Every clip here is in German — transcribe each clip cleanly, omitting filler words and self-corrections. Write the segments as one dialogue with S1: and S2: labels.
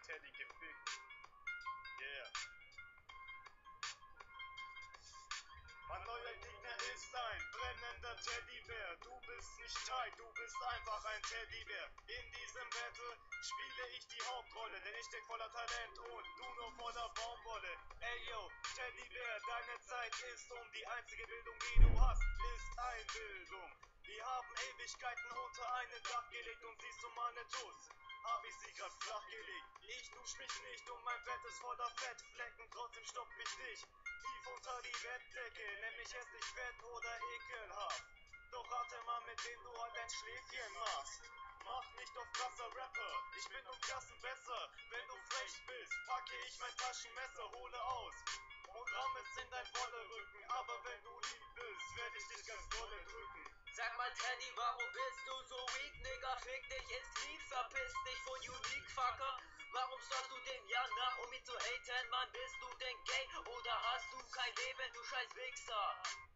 S1: Teddy gefickt. Yeah. Mein neuer Gegner ist ein brennender Teddybär. Du bist nicht tight, du bist einfach ein Teddybär. In diesem Battle spiele ich die Hauptrolle, denn ich steck voller Talent und du nur voller Baumwolle. Ey yo, Teddybär, deine Zeit ist um. Die einzige Bildung, die du hast, ist Einbildung. Wir haben Ewigkeiten unter einen Dach gelegt und siehst du meine Tuss, hab ich sie grad flach gelegt. Ich dusch mich nicht und mein Bett ist voller Fettflecken, trotzdem stoppt mich dich tief unter die Bettdecke, nämlich hässlich fett oder ekelhaft. Doch rate mal, mit wem du halt ein Schläfchen machst. Mach nicht auf krasser Rapper, ich bin um Klassen besser. Wenn du frech bist, packe ich mein Taschenmesser, hole aus und ramm es in dein Wollerücken. Aber wenn du lieb bist, werd ich dich ganz dolle drücken.
S2: Sag mal Teddy, warum bist du so weak, Nigga? Fick dich ins Knie, verpiss dich von Unique, Fucker. Warum schaust du dem ja nach, um ihn zu haten? Mann, bist du denn gay oder hast du kein Leben, du scheiß Wichser?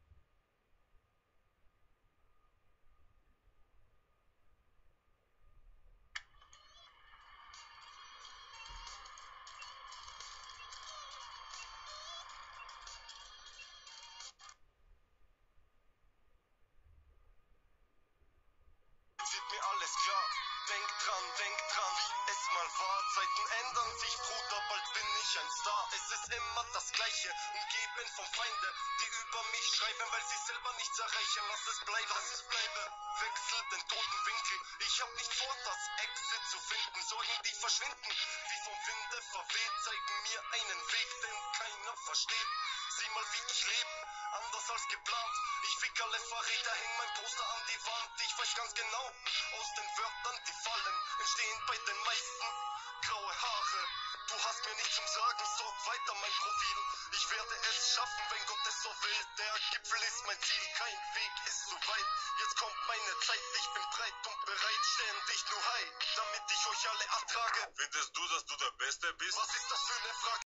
S3: Wird mir alles klar, denk dran, wie es mal war. Zeiten ändern sich, Bruder, bald bin ich ein Star. Es ist immer das Gleiche, umgeben von Feinde, die über mich schreiben, weil sie selber nichts erreichen. Lass es bleiben, wechsel den toten Winkel. Ich hab nicht vor, das Exit zu finden. Sorgen, die verschwinden, wie vom Winde verweht, zeigen mir einen Weg, den keiner versteht. Sieh mal, wie ich lebe, anders als geplant. Ich fick alle Verräter, häng mein Poster an die Wand. Ich weiß ganz genau, aus den Wörtern, die fallen, entstehen bei den meisten graue Haare. Du hast mir nicht zum Sagen, sorg weiter mein Profil. Ich werde es schaffen, wenn Gott es so will. Der Gipfel ist mein Ziel, kein Weg ist so weit. Jetzt kommt meine Zeit, ich bin breit und bereit, ständig nur high, damit ich euch alle ertrage.
S4: Findest du, dass du der Beste bist?
S3: Was ist das für eine Frage?